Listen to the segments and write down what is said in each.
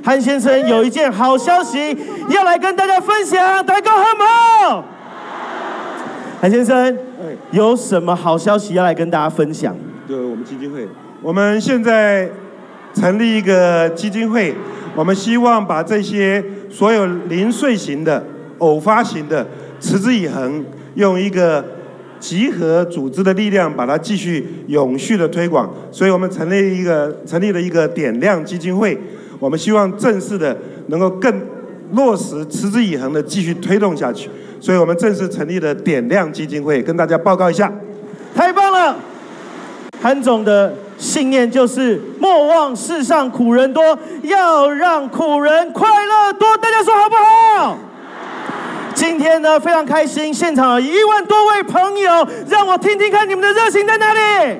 韩先生有一件好消息要来跟大家分享，大家好吗？韩先生，有什么好消息要来跟大家分享？ 对我们基金会，我们现在成立一个基金会，我们希望把这些所有零碎型的、偶发型的、持之以恒，用一个集合组织的力量，把它继续永续的推广。所以我们成立了一个点亮基金会，我们希望正式的能够更落实、持之以恒的继续推动下去。所以我们正式成立了点亮基金会，跟大家报告一下。 太棒了！韩总的信念就是莫忘世上苦人多，要让苦人快乐多。大家说好不好？今天呢，非常开心，现场有1万多位朋友，让我听听看你们的热情在哪里。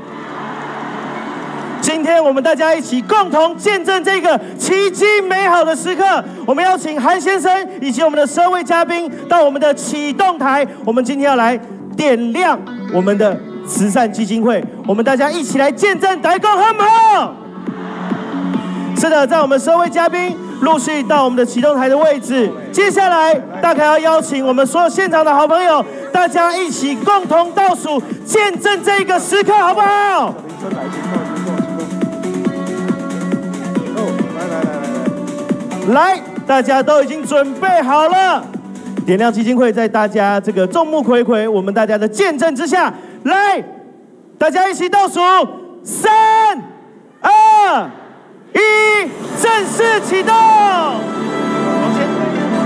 今天我们大家一起共同见证这个奇迹美好的时刻。我们邀请韩先生以及我们的12位嘉宾到我们的启动台。我们今天要来点亮我们的慈善基金会，我们大家一起来见证大家好不好？是的，在我们12位嘉宾陆续到我们的启动台的位置，接下来大概要邀请我们所有现场的好朋友，大家一起共同倒数，见证这个时刻，好不好？来，大家都已经准备好了。点亮基金会在大家这个众目睽睽，我们大家的见证之下，来，大家一起倒数，3、2、1，正式启动。往前。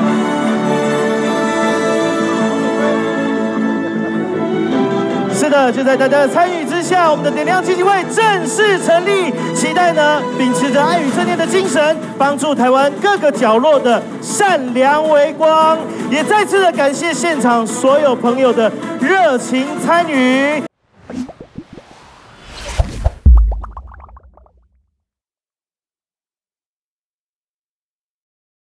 是的，就在大家的参与之下，我们的点亮基金会正式成立。期待呢，秉持着爱与正念的精神，帮助台湾各个角落的善良为光。也再次的感谢现场所有朋友的热情参与。